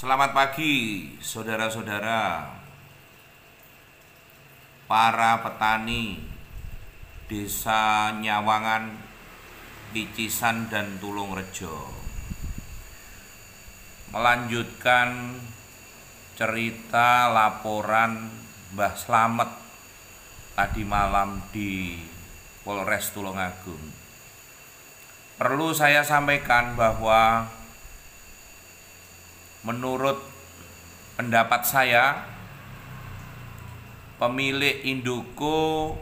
Selamat pagi, saudara-saudara, para petani Desa Nyawangan, Picisan, dan Tulungrejo. Melanjutkan cerita laporan Mbah Slamet tadi malam di Polres Tulungagung. Perlu saya sampaikan bahwa menurut pendapat saya, pemilik Induko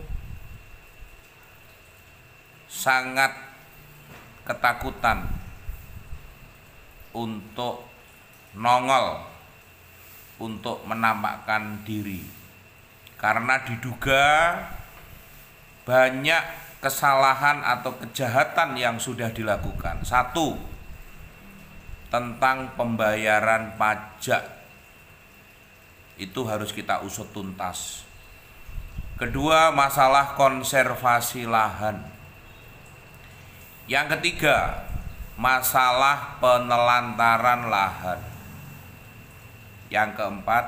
sangat ketakutan untuk nongol, untuk menampakkan diri, karena diduga banyak kesalahan atau kejahatan yang sudah dilakukan. Satu, tentang pembayaran pajak, itu harus kita usut tuntas. Kedua, masalah konservasi lahan. Yang ketiga, masalah penelantaran lahan. Yang keempat,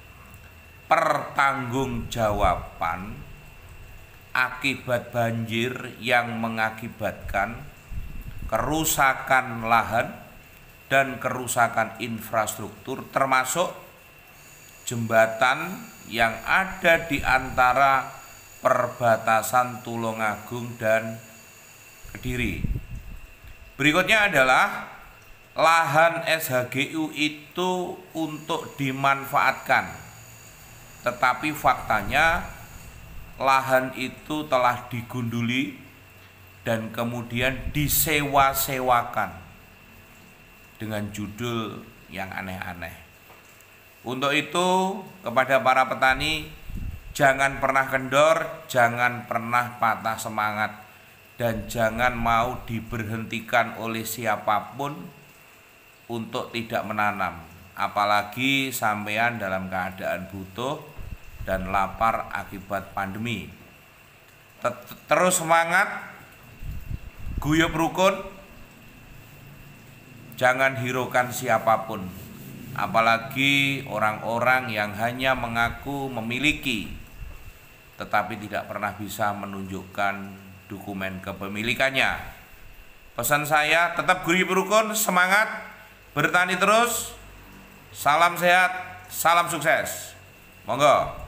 pertanggungjawaban akibat banjir yang mengakibatkan kerusakan lahan dan kerusakan infrastruktur, termasuk jembatan yang ada di antara perbatasan Tulungagung dan Kediri. Berikutnya adalah lahan SHGU itu untuk dimanfaatkan, tetapi faktanya lahan itu telah digunduli dan kemudian disewa-sewakan dengan judul yang aneh-aneh. Untuk itu, kepada para petani, jangan pernah kendor, jangan pernah patah semangat, dan jangan mau diberhentikan oleh siapapun untuk tidak menanam, apalagi sampean dalam keadaan butuh dan lapar akibat pandemi. Terus semangat, guyub rukun, jangan hiraukan siapapun, apalagi orang-orang yang hanya mengaku memiliki tetapi tidak pernah bisa menunjukkan dokumen kepemilikannya. Pesan saya, tetap guyub rukun, semangat, bertani terus. Salam sehat, salam sukses. Monggo.